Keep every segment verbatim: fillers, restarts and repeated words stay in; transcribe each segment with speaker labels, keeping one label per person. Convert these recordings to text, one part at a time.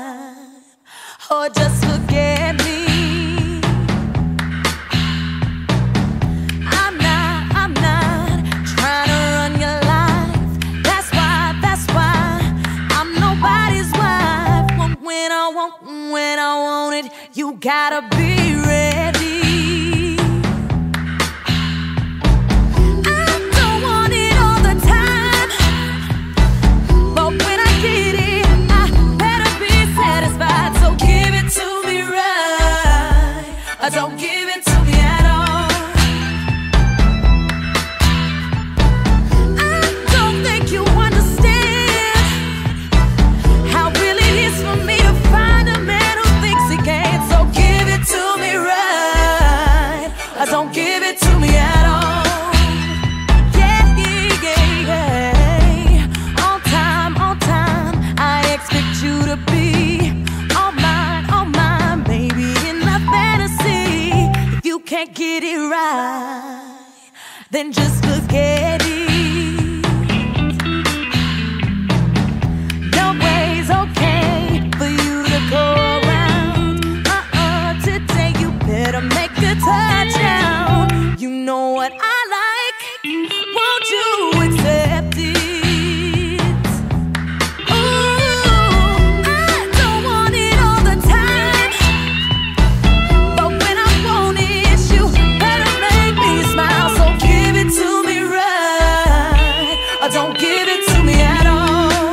Speaker 1: time, or just forget me. I'm not, I'm not trying to run your life. That's why, that's why I'm nobody's wife. When I want, when I want it, you gotta be ready. Don't give it to me at all. I don't think you understand how really it is for me to find a man who thinks he can. So give it to me right. Don't give it to me at all. Yeah, yeah, yeah. On time, on time, I expect you to be all mine, all mine, baby. In my fantasy, can't get it right, then just forget it. No way's okay for you to go around. Uh-uh, today you better make a touchdown. You know what I like, won't you accept it? Don't give it to me at all.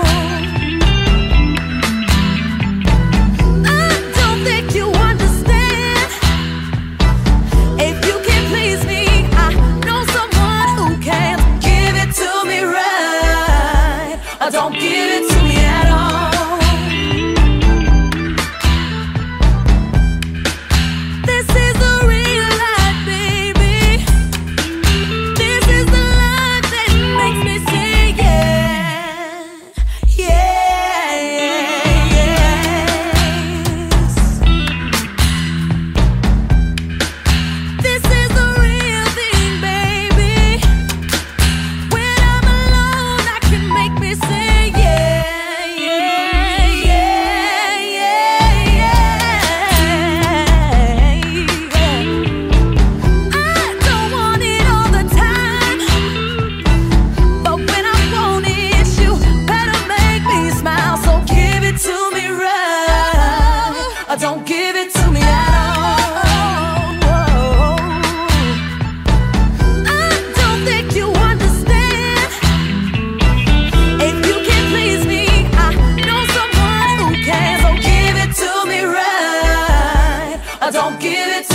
Speaker 1: I don't think you understand. If you can't please me, I know someone who can. Give it to me right. Don't give it to me at all. This is the real life, baby. This is the life that makes me sing. Don't give it to me at all. I don't think you understand. If you can't please me, I know someone who can. So give it to me right. Don't give it to me.